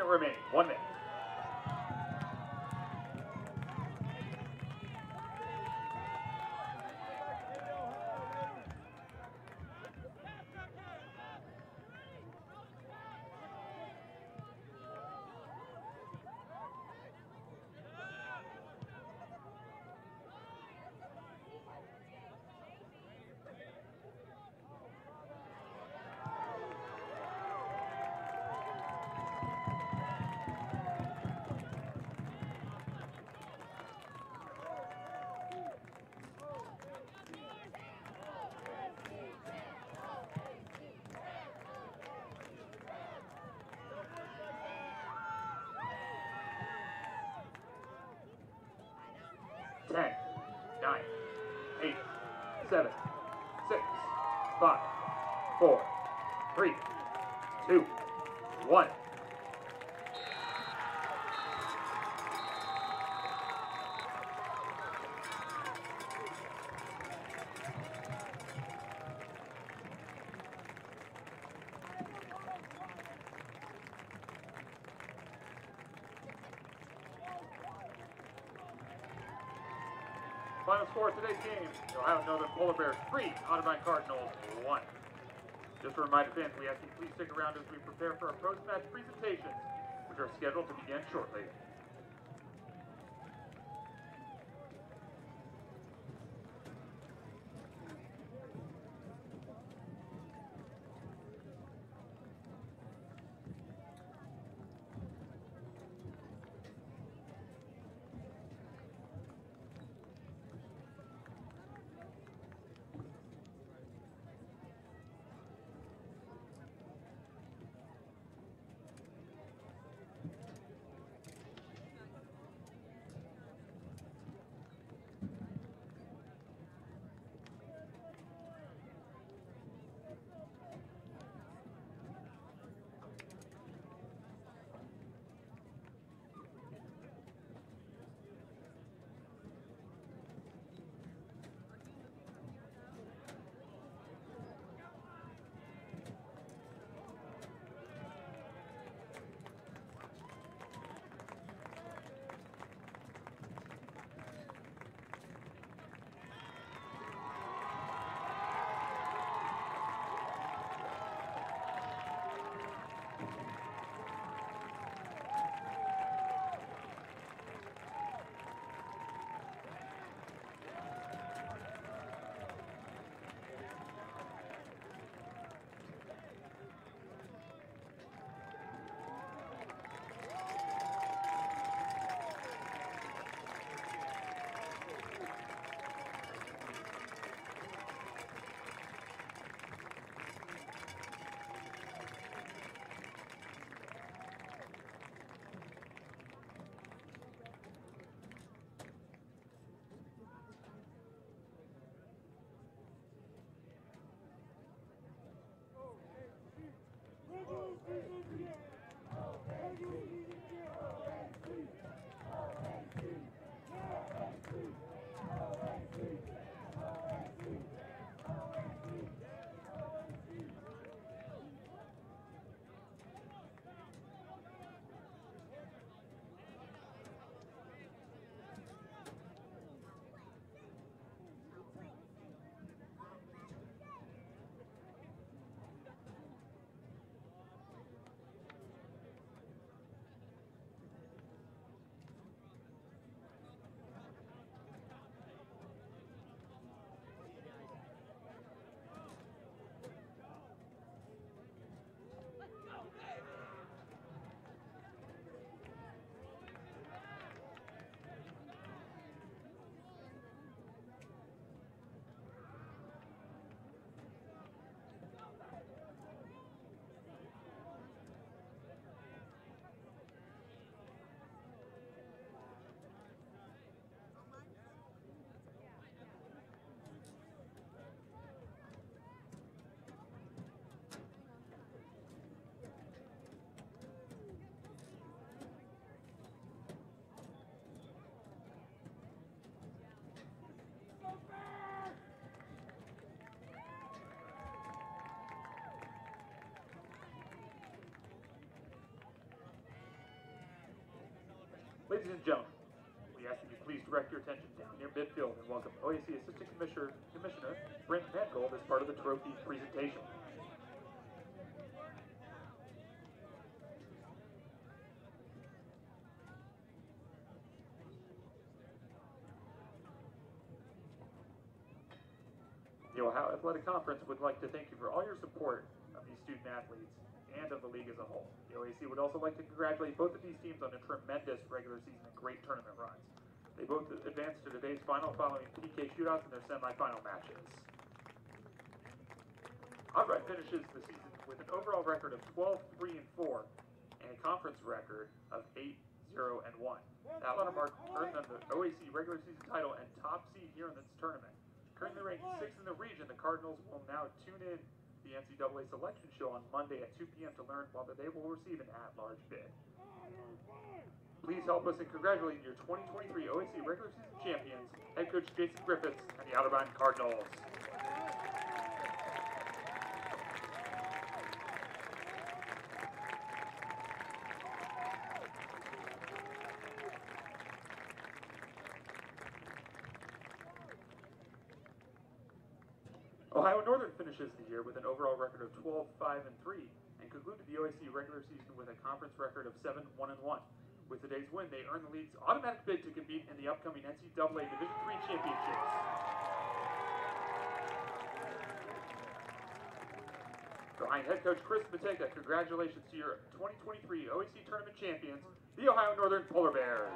remaining. One minute. ten, nine, eight, seven, six, five, four, three, two, one. Final score of today's game, the Ohio Northern Polar Bears three, Otterbein Cardinals one. Just a reminder, fans, we ask you please stick around as we prepare for our post-match presentations, which are scheduled to begin shortly. Ladies and gentlemen, we ask that you please direct your attention down near midfield and welcome O A C Assistant Commissioner, Commissioner Brent Mangold as part of the trophy presentation. The Ohio Athletic Conference would like to thank you for all your support of these student athletes and of the league as a whole. The O A C would also like to congratulate both of these teams on a tremendous regular season and great tournament runs. They both advanced to today's final following P K shootouts in their semifinal matches. Otterbein finishes the season with an overall record of twelve, three, and four and a conference record of eight, zero, and one. That letter mark earned them the O A C regular season title and top seed here in this tournament. Currently ranked sixth in the region, the Cardinals will now tune in the N C double A selection show on Monday at two p m to learn whether they will receive an at-large bid. Please help us in congratulating your twenty twenty-three O A C regular season champions, head coach Jason Griffiths and the Otterbein Cardinals. Ohio Northern finishes the year with an overall record of twelve, five, and three and concluded the O A C regular season with a conference record of seven, one, and one. With today's win, they earn the league's automatic bid to compete in the upcoming N C double A Division three championships. Behind head coach Chris Mateka, congratulations to your twenty twenty-three O A C Tournament champions, the Ohio Northern Polar Bears.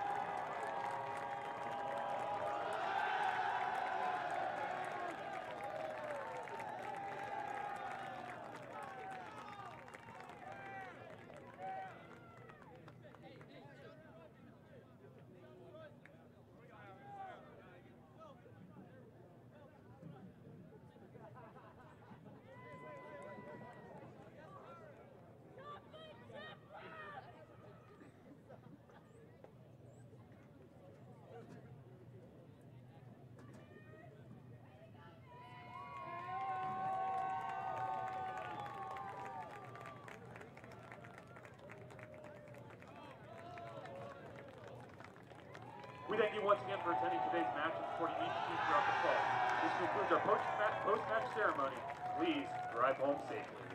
We thank you once again for attending today's match and supporting each team throughout the fall. This concludes our post-match ceremony. Please drive home safely.